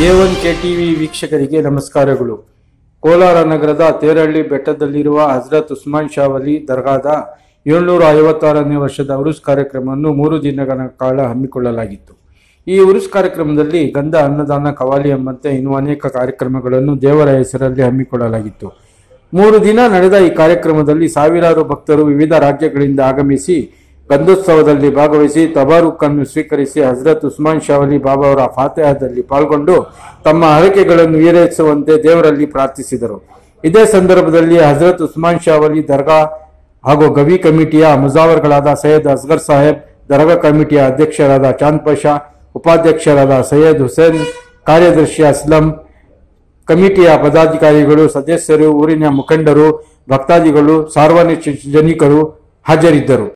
A1 KTV ವೀಕ್ಷಕರಿಗೆ ನಮಸ್ಕಾರಗಳು. ಕೋಲಾರ ನಗರದ ತೇರಹಳ್ಳಿ ಬೆಟ್ಟದಲ್ಲಿರುವ ಹಜರತ್ ಉಸ್ಮಾನ್ ಶಾ ವಲಿ ದರ್ಗಾದ 756ನೇ ವರ್ಷದ ಉರುಸ್ ಕಾರ್ಯಕ್ರಮವನ್ನು 3 ದಿನಗಳ ಕಾಲ ಹಮ್ಮಿಕೊಳ್ಳಲಾಗಿತ್ತು. ಈ ಉರುಸ್ ಕಾರ್ಯಕ್ರಮದಲ್ಲಿ ಗಂಧ ಅನ್ನದಾನ ಕವಾಲಿ ಎಂಬಂತೆ ಇನ್ನೂ ಅನೇಕ ಕಾರ್ಯಕ್ರಮಗಳನ್ನು ದೇವರ ಹೆಸರಲ್ಲಿ ಹಮ್ಮಿಕೊಳ್ಳಲಾಗಿತ್ತು. 3 ದಿನ ನಡೆದ ಈ ಕಾರ್ಯಕ್ರಮದಲ್ಲಿ ಸಾವಿರಾರು ಭಕ್ತರು ವಿವಿಧ ರಾಜ್ಯಗಳಿಂದ ಆಗಮಿಸಿ ಗಂಧೋತ್ಸವದಲ್ಲಿ ಭಾಗವಹಿಸಿ ತಬಾರುಕನ್ನು ಸ್ವೀಕರಿಸಿ ಹಜರತ್ ಉಸ್ಮಾನ್ ಶಾ ವಲಿ ಬಾಬಾ ಅವರ ಫಾತಿಹಾದಲ್ಲಿ ಪಾಲ್ಗೊಂಡು ತಮ್ಮ ಹರಕೆಗಳನ್ನು ಈಡೇರಿಸುವಂತೆ ದೇವರಲ್ಲಿ ಪ್ರಾರ್ಥಿಸಿದರು. ಇದೇ ಸಂದರ್ಭದಲ್ಲಿ ಹಜರತ್ ಉಸ್ಮಾನ್ ಶಾ ವಲಿ ದರ್ಗಾ ಹಾಗೂ ಗವಿ ಕಮಿಟಿಯ ಮುಜಾವರ್ಗಳಾದ ಸೈಯದ್ ಅಸ್ಗರ್ ಸಾಹೇಬ್, ದರ್ಗಾ ಕಮಿಟಿಯ ಅಧ್ಯಕ್ಷರಾದ ಚಾಂದ್ ಪಾಷಾ, ಉಪಾಧ್ಯಕ್ಷರಾದ ಸೈಯದ್ ಹುಸೇನ್, ಕಾರ್ಯದರ್ಶಿ ಅಸ್ಲಂ, ಕಮಿಟಿಯ ಪದಾಧಿಕಾರಿಗಳು, ಸದಸ್ಯರು, ಊರಿನ ಮುಖಂಡರು, ಭಕ್ತಾದಿಗಳು, ಸಾರ್ವಜನಿಕರು ಹಾಜರಿದ್ದರು.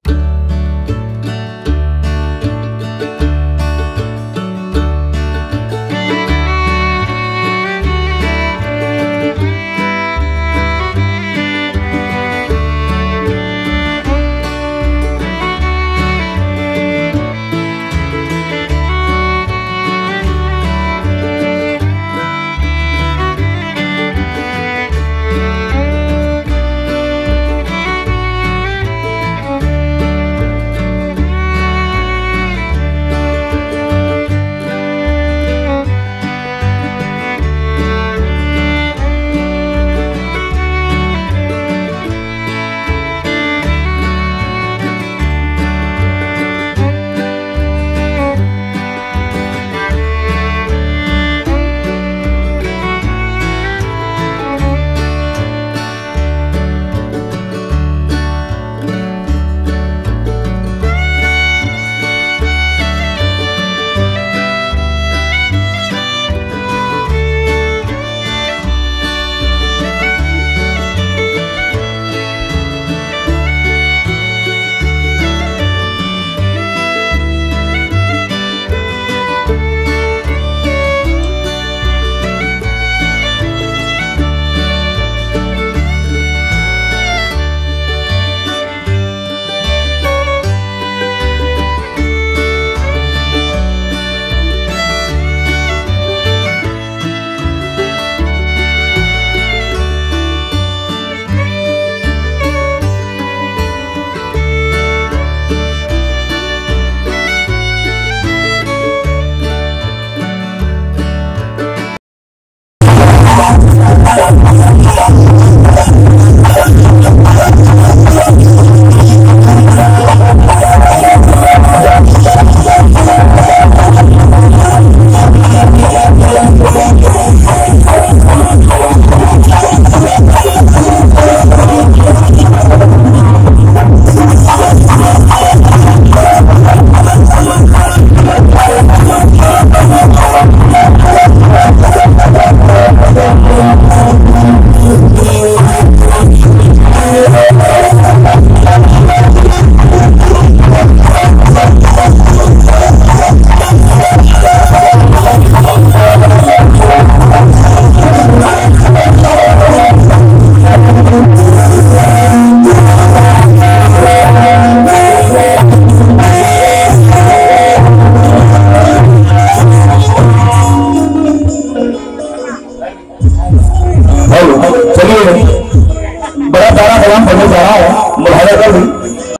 बड़ा प्यारा कलाम पढ़ने जा रहा हूँ, मुलाहिजा कर ली।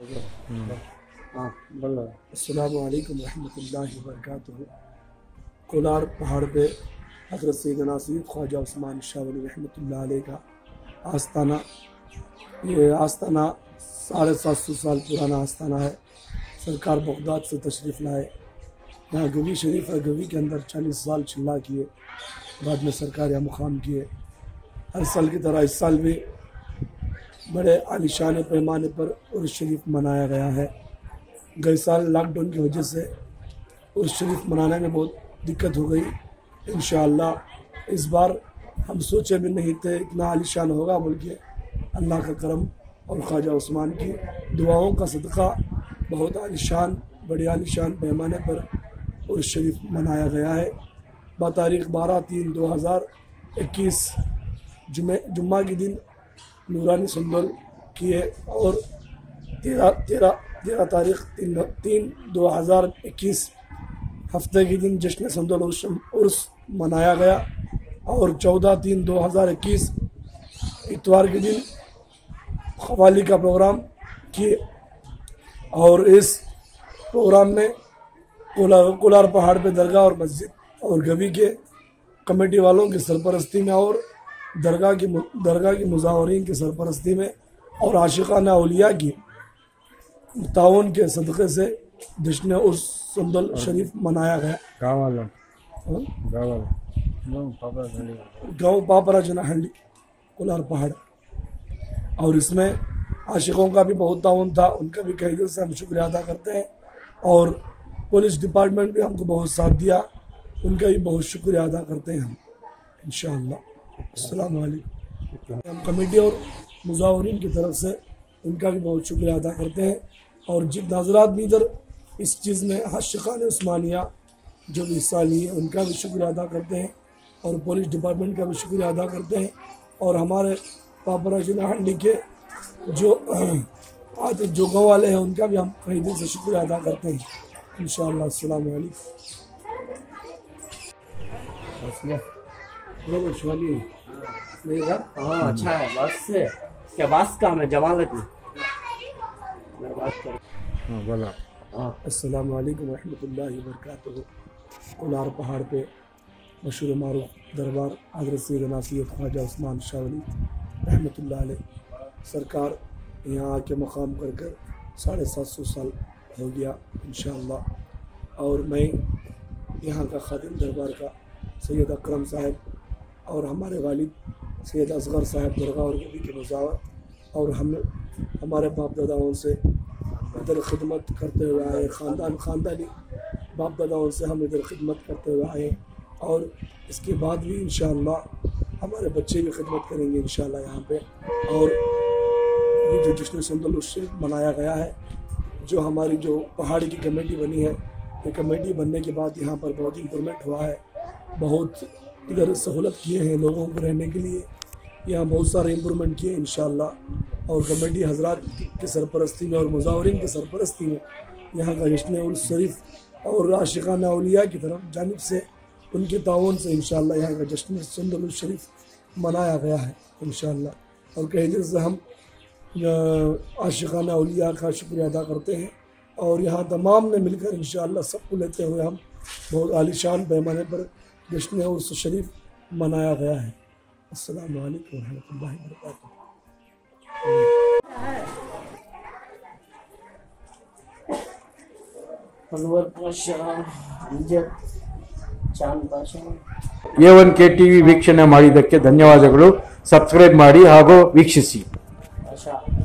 अस्सलामु अलैकुम रहमतुल्लाहि व बरकातुहू। कोलार पहाड़ पे हज़रत सैयदना सैयद ख्वाजा उस्मान शाह वली रहमतुल्लाह अलैह का आस्ताना, ये आस्ताना 750 साल पुराना आस्ताना है। सरकार बगदाद से तशरीफ़ लाए, यहाँ गवी शरीफ है। गवी के अंदर 40 साल चिल्ला किए, बाद में सरकार यहाँ मुकाम किए। हर साल की तरह इस साल भी बड़े आलिशान पैमाने पर उर्स शरीफ मनाया गया है। गए साल लॉकडाउन की वजह से उर्स शरीफ मनाने में बहुत दिक्कत हो गई। इंशाअल्लाह इस बार हम सोचे भी नहीं थे इतना आलिशान होगा, बल्कि अल्लाह का करम और ख्वाजा उस्मान की दुआओं का सदका बहुत आलिशान, बड़े आलिशान पैमाने पर उर्स शरीफ मनाया गया है। तारीख़ 12/3/2021 जुम्मा के दिन नूरानी संदल किए और 13 तारीख़ 3/2021 हफ्ते के दिन जश्न संदल उर्स मनाया गया और 14/3/2021 इतवार के दिन क़वाली का प्रोग्राम किए और इस प्रोग्राम में कोलार पहाड़ पे दरगाह और मस्जिद और गवी के कमेटी वालों की सरपरस्ती में और दरगाह की मुजावरीन की सरपरस्ती में और आशिकाना औलिया की ताउन के सदक़े से जश्न उर्स संदल शरीफ मनाया गया। गाँव पापरा जनाहल्ली कोलार पहाड़ और इसमें आशिकों का भी बहुत ताउन था, उनका भी कई दिल से हम शुक्रिया अदा करते हैं और पुलिस डिपार्टमेंट भी हमको बहुत साथ दिया, उनका भी बहुत शुक्रिया अदा करते हैं हम इंशाअल्लाह। अस्सलाम वालेकुम। हम कमेटी और मुजावरीन की तरफ से उनका भी बहुत शुक्रिया अदा करते हैं और जिन हज़रात भी इधर इस चीज़ में आशिकान उस्मानिया जो भी हिस्सा लिए उनका भी शुक्रिया अदा करते हैं और पुलिस डिपार्टमेंट का भी शुक्रिया अदा करते हैं और हमारे पापरा जनाहल्ली के जो गाँव वाले हैं उनका भी हम कई दिल से शुक्रिया अदा करते हैं इंशाअल्लाह। अस्सलाम वालेकुम। हाँ अच्छा है, बस से क्या बस का मैं जमालत में मैं बात कर। अस्सलाम वालेकुम रहमतुल्लाहि व बरकातुहू। कोलार पहाड़ पे मशहूर मारूफ दरबार हज़रत सैयदना सैयद ख्वाजा उस्मान शाह वली रहमतुल्लाह अलैह सरकार यहाँ आके मकाम कर 750 साल हो गया इंशाअल्लाह। और मैं यहाँ का खादिम दरबार का सैयद अकरम साहब और हमारे वालिद सैयद असगर साहब दरगाह और गवी के मुजावर और हम हमारे बाप दादाओं से इधर खिदमत करते हुए आए, ख़ानदानी बाप दादाओं से हम इधर खिदमत करते हुए आए और इसके बाद भी इंशाअल्लाह हमारे बच्चे भी खिदमत करेंगे इंशाअल्लाह यहाँ पे। और ये जो जश्न संदल उर्स मनाया गया है, जो हमारी जो पहाड़ी की कमेटी बनी है, ये कमेटी बनने के बाद यहाँ पर बहुत इम्प्रूवमेंट हुआ है, बहुत इधर सहूलत किए हैं लोगों को रहने के लिए, यहाँ बहुत सारे इम्प्रूवमेंट किए इंशाअल्लाह। और कमेटी हजरात की सरपरस्ती में और मुजावरीन की सरपरस्ती में यहाँ का जश्न उर्स शरीफ और आशिकाना औलिया की तरफ जानिब से उनके ताउन से इंशाअल्लाह यहाँ का जश्न संदल उर्स शरीफ मनाया गया है इंशाअल्लाह। और कई दिन से हम आशिकाना औलिया का शुक्रिया अदा करते हैं और यहाँ तमाम ने मिलकर इंशाअल्लाह सबको लेते हुए हम बहुत आलीशान पैमाने पर जश्न उर्स शरीफ मनाया गया है। अस्सलामु अलैकुम रहमतुल्लाहि व बरकातुहू। अनवर पाशा अमजद चांद पाशा A1 KTV ವೀಕ್ಷಣೆ ಮಾಡಿದ್ದಕ್ಕೆ ಧನ್ಯವಾದಗಳು. ಸಬ್ಸ್ಕ್ರೈಬ್ ಮಾಡಿ ಹಾಗೂ ವೀಕ್ಷಿಸಿ. पाशा